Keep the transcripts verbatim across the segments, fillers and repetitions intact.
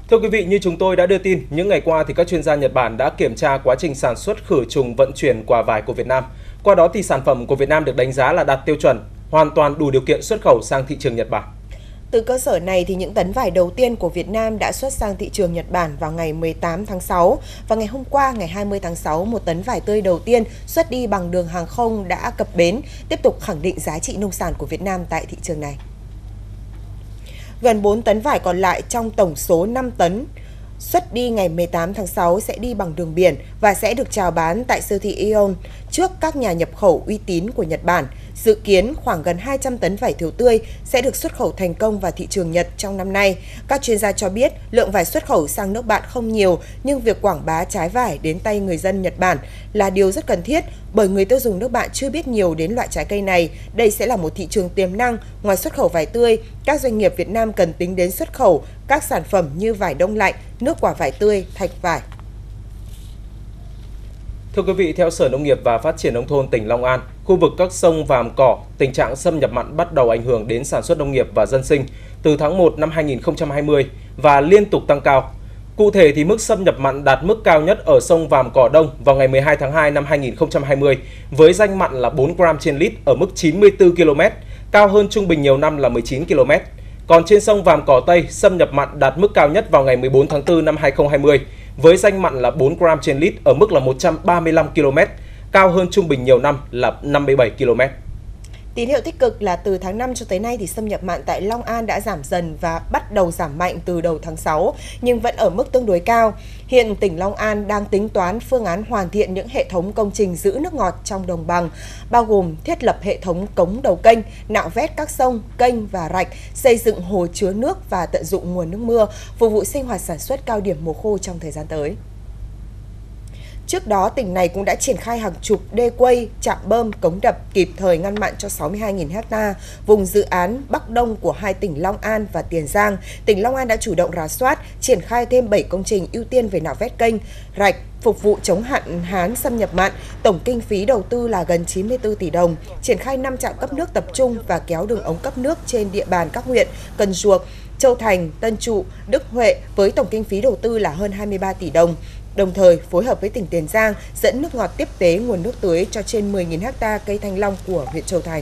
Thưa quý vị, như chúng tôi đã đưa tin, những ngày qua thì các chuyên gia Nhật Bản đã kiểm tra quá trình sản xuất, khử trùng, vận chuyển quả vải của Việt Nam. Qua đó thì sản phẩm của Việt Nam được đánh giá là đạt tiêu chuẩn, hoàn toàn đủ điều kiện xuất khẩu sang thị trường Nhật Bản. Từ cơ sở này thì những tấn vải đầu tiên của Việt Nam đã xuất sang thị trường Nhật Bản vào ngày mười tám tháng sáu và ngày hôm qua ngày hai mươi tháng sáu, một tấn vải tươi đầu tiên xuất đi bằng đường hàng không đã cập bến, tiếp tục khẳng định giá trị nông sản của Việt Nam tại thị trường này. Gần bốn tấn vải còn lại trong tổng số năm tấn xuất đi ngày mười tám tháng sáu sẽ đi bằng đường biển và sẽ được chào bán tại siêu thị Aeon trước các nhà nhập khẩu uy tín của Nhật Bản. Dự kiến khoảng gần hai trăm tấn vải thiều tươi sẽ được xuất khẩu thành công vào thị trường Nhật trong năm nay. Các chuyên gia cho biết lượng vải xuất khẩu sang nước bạn không nhiều, nhưng việc quảng bá trái vải đến tay người dân Nhật Bản là điều rất cần thiết bởi người tiêu dùng nước bạn chưa biết nhiều đến loại trái cây này. Đây sẽ là một thị trường tiềm năng. Ngoài xuất khẩu vải tươi, các doanh nghiệp Việt Nam cần tính đến xuất khẩu các sản phẩm như vải đông lạnh, nước quả vải tươi, thạch vải. Thưa quý vị, theo Sở Nông nghiệp và Phát triển Nông thôn tỉnh Long An, khu vực các sông Vàm Cỏ, tình trạng xâm nhập mặn bắt đầu ảnh hưởng đến sản xuất nông nghiệp và dân sinh từ tháng một năm hai nghìn không trăm hai mươi và liên tục tăng cao. Cụ thể thì mức xâm nhập mặn đạt mức cao nhất ở sông Vàm Cỏ Đông vào ngày mười hai tháng hai năm hai nghìn không trăm hai mươi với danh mặn là bốn gam trên lít ở mức chín mươi tư ki lô mét, cao hơn trung bình nhiều năm là mười chín ki lô mét. Còn trên sông Vàm Cỏ Tây, xâm nhập mặn đạt mức cao nhất vào ngày mười bốn tháng tư năm hai nghìn không trăm hai mươi với danh mặn là bốn gam trên lít ở mức là một trăm ba mươi lăm ki lô mét, cao hơn trung bình nhiều năm là năm mươi bảy ki lô mét. Tín hiệu tích cực là từ tháng năm cho tới nay thì xâm nhập mặn tại Long An đã giảm dần và bắt đầu giảm mạnh từ đầu tháng sáu, nhưng vẫn ở mức tương đối cao. Hiện tỉnh Long An đang tính toán phương án hoàn thiện những hệ thống công trình giữ nước ngọt trong đồng bằng, bao gồm thiết lập hệ thống cống đầu kênh, nạo vét các sông, kênh và rạch, xây dựng hồ chứa nước và tận dụng nguồn nước mưa, phục vụ sinh hoạt sản xuất cao điểm mùa khô trong thời gian tới. Trước đó, tỉnh này cũng đã triển khai hàng chục đê quây, trạm bơm, cống đập kịp thời ngăn mặn cho sáu mươi hai nghìn ha vùng dự án Bắc Đông của hai tỉnh Long An và Tiền Giang. Tỉnh Long An đã chủ động rà soát, triển khai thêm bảy công trình ưu tiên về nạo vét kênh, rạch, phục vụ chống hạn hán xâm nhập mặn. Tổng kinh phí đầu tư là gần chín mươi tư tỷ đồng, triển khai năm trạm cấp nước tập trung và kéo đường ống cấp nước trên địa bàn các huyện Cần Duộc, Châu Thành, Tân Trụ, Đức Huệ với tổng kinh phí đầu tư là hơn hai mươi ba tỷ đồng. Đồng thời, phối hợp với tỉnh Tiền Giang dẫn nước ngọt tiếp tế nguồn nước tưới cho trên mười nghìn ha cây thanh long của huyện Châu Thành.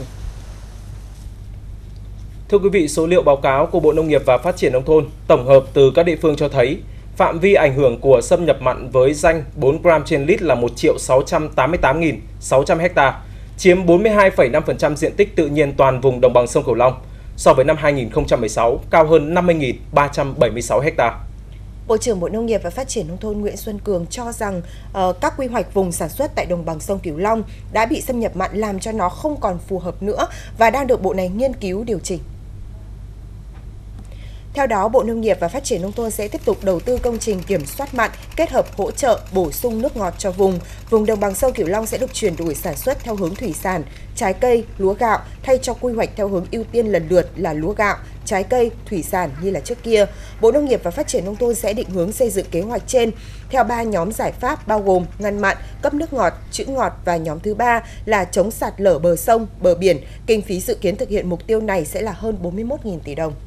Thưa quý vị, số liệu báo cáo của Bộ Nông nghiệp và Phát triển Nông thôn tổng hợp từ các địa phương cho thấy phạm vi ảnh hưởng của xâm nhập mặn với danh bốn gam trên lít là một triệu sáu trăm tám mươi tám nghìn sáu trăm ha, chiếm bốn mươi hai phẩy năm phần trăm diện tích tự nhiên toàn vùng đồng bằng sông Cửu Long, so với năm hai nghìn không trăm mười sáu cao hơn năm mươi nghìn ba trăm bảy mươi sáu ha. Bộ trưởng Bộ Nông nghiệp và Phát triển Nông thôn Nguyễn Xuân Cường cho rằng uh, các quy hoạch vùng sản xuất tại đồng bằng sông Cửu Long đã bị xâm nhập mặn làm cho nó không còn phù hợp nữa và đang được Bộ này nghiên cứu điều chỉnh. Theo đó, Bộ Nông nghiệp và Phát triển Nông thôn sẽ tiếp tục đầu tư công trình kiểm soát mặn, kết hợp hỗ trợ bổ sung nước ngọt cho vùng. Vùng đồng bằng sông Cửu Long sẽ được chuyển đổi sản xuất theo hướng thủy sản, trái cây, lúa gạo thay cho quy hoạch theo hướng ưu tiên lần lượt là lúa gạo, trái cây, thủy sản như là trước kia. Bộ Nông nghiệp và Phát triển Nông thôn sẽ định hướng xây dựng kế hoạch trên theo ba nhóm giải pháp bao gồm ngăn mặn, cấp nước ngọt, trữ ngọt và nhóm thứ ba là chống sạt lở bờ sông, bờ biển. Kinh phí dự kiến thực hiện mục tiêu này sẽ là hơn bốn mươi mốt nghìn tỷ đồng.